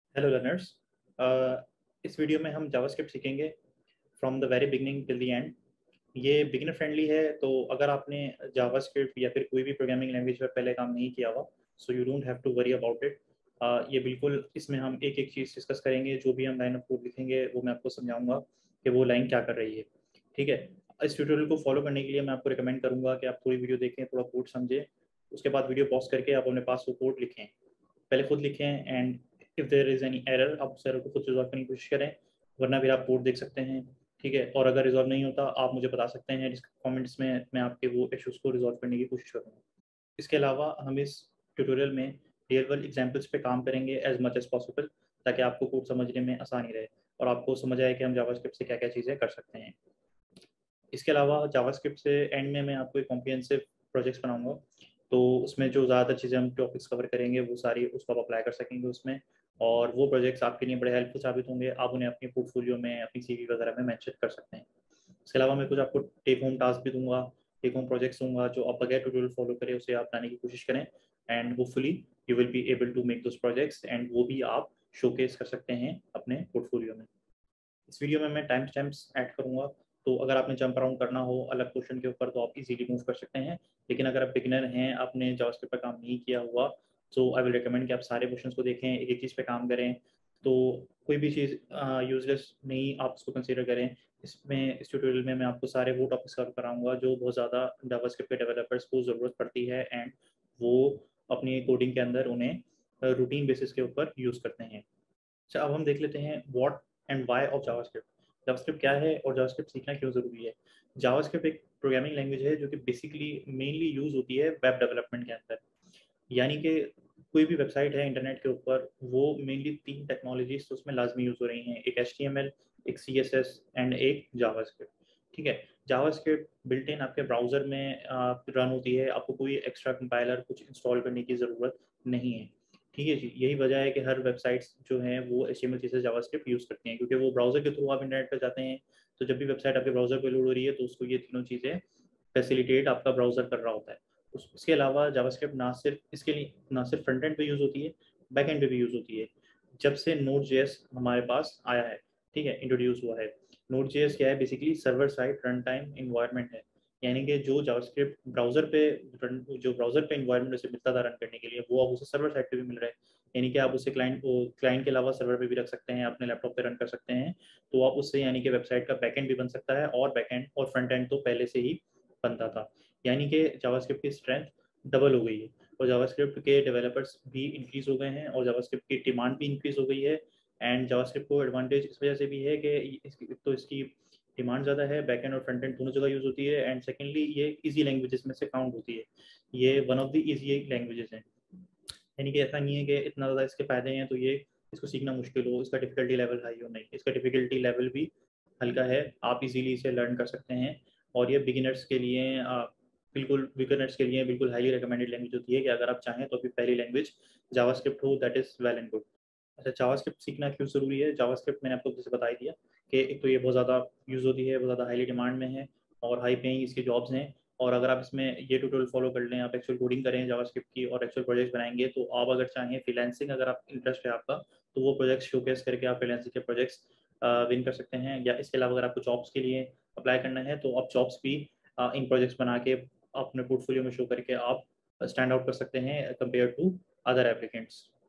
Hello learners. इस video में हम जावास्क्रिप्ट सीखेंगे from the very beginning till the end. ये बिगिनर फ्रेंडली है, तो अगर आपने जावास्क्रिप्ट या फिर कोई भी प्रोग्रामिंग लैंग्वेज पर पहले काम नहीं किया हुआ, so you don't have to worry about it. ये बिल्कुल, इसमें हम एक एक चीज़ डिस्कस करेंगे। जो भी हम लाइन ऑफ कोड लिखेंगे वो मैं आपको समझाऊंगा कि वो लाइन क्या कर रही है। ठीक है। इस ट्यूटोरियल को फॉलो करने के लिए मैं आपको रिकमेंड करूंगा कि आप थोड़ी वीडियो देखें, थोड़ा कोड समझें, उसके बाद वीडियो पॉज करके आप अपने पास वो कोड लिखें, पहले खुद लिखें, and if there is any error आप उस एरर को खुद रिजॉल्व करने की कोशिश करें, वरना फिर आप कोड देख सकते हैं। ठीक है। और अगर रिजॉल्व नहीं होता आप मुझे बता सकते हैं कमेंट्स में, मैं आपके वो इश्यूज़ को रिजॉल्व करने की कोशिश करूँगा। इसके अलावा हम इस ट्यूटोरियल में रियल वर्ल्ड एग्जाम्पल्स पे काम करेंगे एज मच एज पॉसिबल, ताकि आपको कोड समझने में आसानी रहे और आपको समझ आए कि हम जावास्क्रिप्ट से क्या क्या चीज़ें कर सकते हैं। इसके अलावा जावास्क्रिप्ट से एंड में मैं आपको एक कॉम्प्रिहेंसिव प्रोजेक्ट्स बनाऊंगा, तो उसमें जो ज़्यादा चीज़ें हम टॉपिक्स कवर करेंगे वो सारी उसको आप अप्लाई कर सकेंगे उसमें, और वो प्रोजेक्ट्स आपके लिए बड़े हेल्पफुल साबित होंगे। आप उन्हें अपने पोर्टफोलियो में, अपनी सीवी वगैरह में मेंशन कर सकते हैं। इसके अलावा मैं कुछ आपको टेक होम टास्क भी दूंगा, टेक होम प्रोजेक्ट्स दूंगा, जो आप बगैर ट्यूटोरियल फॉलो करें उसे आप लाने की कोशिश करें, and hopefully you will be able to make those projects, and वो भी आप शोकेस कर सकते हैं अपने पोर्टफोलियो में। इस वीडियो में मैं टाइम स्टैम्प्स ऐड करूंगा, तो अगर आपने जंप अराउंड करना हो अलग क्वेश्चन के ऊपर तो आप इजीली मूव कर सकते हैं। लेकिन अगर आप बिगिनर हैं, आपने जावास्क्रिप्ट पर काम नहीं किया हुआ, तो आई विल रिकमेंड कि आप सारे क्वेश्चंस को देखें, एक एक चीज़ पे काम करें। तो कोई भी चीज़ यूजलेस नहीं आप उसको कंसिडर करें। इस ट्यूटोरियल में मैं आपको सारे वो टॉपिक्स कवर कराऊंगा जो बहुत ज़्यादा जावास्क्रिप्ट के डेवलपर्स को ज़रूरत पड़ती है, एंड वो अपनी कोडिंग के अंदर उन्हें रूटीन बेसिस के ऊपर यूज़ करते हैं। अच्छा, अब हम देख लेते हैं what and why of JavaScript. JavaScript क्या है और जावास्क्रिप्ट सीखना क्यों ज़रूरी है। जावास्क्रिप्ट एक प्रोग्रामिंग लैंग्वेज है जो कि बेसिकली मेनली यूज़ होती है वेब डेवलपमेंट के अंदर। यानी कि कोई भी वेबसाइट है इंटरनेट के ऊपर, वो मेनली तीन टेक्नोलॉजीज तो उसमें लाजमी यूज़ हो रही हैं, एक HTML, एक CSS एंड एक जावास्क्रिप्ट। ठीक है। जावास्क्रिप्ट बिल्ट इन आपके ब्राउज़र में रन होती है, आपको कोई एक्स्ट्रा कंपाइलर कुछ इंस्टॉल करने की ज़रूरत नहीं है। ठीक है जी, यही वजह है कि हर वेबसाइट्स जो हैं वो HTML CSS जावास्क्रिप्ट यूज़ करती हैं, क्योंकि वो ब्राउज़र के थ्रू आप इंटरनेट पर जाते हैं। तो जब भी वेबसाइट आपके ब्राउज़र पर लोड हो रही है तो उसको ये तीनों चीज़ें फैसिलिटेट आपका ब्राउज़र कर रहा होता है। इसके अलावा जावास्क्रिप्ट ना सिर्फ फ्रंट एंड पे यूज़ होती है, बैक एंड पे भी यूज़ होती है। जब से नोड जेएस हमारे पास आया है, ठीक है, इंट्रोड्यूस हुआ है। नोड जेएस क्या है, basically server side run time environment है। यानी कि जो जावास्क्रिप्ट जो ब्राउज़र पे इन्वायरमेंट उसे मिलता था रन करने के लिए, वो अब उसे सर्वर साइड पे भी मिल रहा है। यानी कि आप उसे क्लाइंट के अलावा सर्वर पे भी रख सकते हैं, अपने लैपटॉप पे रन कर सकते हैं। तो आप उससे यानी कि वेबसाइट का बैक एंड भी बन सकता है, और बैक एंड और फ्रंट एंड तो पहले से ही बनता था। यानी कि जावास्क्रिप्ट की स्ट्रेंथ डबल हो गई है, और जावास्क्रिप्ट के डेवलपर्स भी इंक्रीज हो गए हैं, और जावास्क्रिप्ट की डिमांड भी इंक्रीज हो गई है। एंड जावास्क्रिप्ट को एडवांटेज इस वजह से भी है कि इसकी डिमांड ज़्यादा है, बैक एंड और फ्रंट एंड दोनों जगह यूज़ होती है, एंड सेकेंडली ये इजी लैंग्वेजेस में से काउंट होती है। ये one of the easy languages हैं। यानी कि ऐसा नहीं है कि इतना ज़्यादा इसके फ़ायदे हैं तो ये इसको सीखना मुश्किल हो, इसका डिफ़िकल्टी लेवल हाई हो, नहीं, इसका डिफ़िकल्टी लेवल भी हल्का है। आप इजीली इसे लर्न कर सकते हैं, और ये बिगिनर्स के लिए बिल्कुल हाईली रिकमेंडेड लैंग्वेज होती है कि अगर आप चाहें तो अभी पहली लैंग्वेज जावास्क्रिप्ट हो, that is well and good. अच्छा, जावास्क्रिप्ट सीखना क्यों ज़रूरी है। जावास्क्रिप्ट मैंने आपको जैसे बता ही दिया कि एक तो ये बहुत ज़्यादा यूज़ होती है, बहुत ज़्यादा हाईली डिमांड में है, और हाई पेइंग इसकी जॉब्स हैं। और अगर आप इसमें ये ट्यूटोरियल फॉलो कर लें, आप एक्चुअल कोडिंग करें जावास्क्रिप्ट की और एक्चुअल प्रोजेक्ट्स बनाएंगे, तो आप अगर चाहें फ्रीलांसिंग, अगर आप इंटरेस्ट है आपका, तो वो प्रोजेक्ट्स शोकेस करके आप फ्रीलांसिंग के प्रोजेक्ट्स विन कर सकते हैं। या इसके अलावा अगर आपको जॉब्स के लिए अप्लाई करना है तो आप जॉब्स भी इन प्रोजेक्ट्स बना के अपने पोर्टफोलियो में शो करके आप स्टैंड आउट कर सकते हैं कंपेयर टू अदर एप्लीकेंट्स।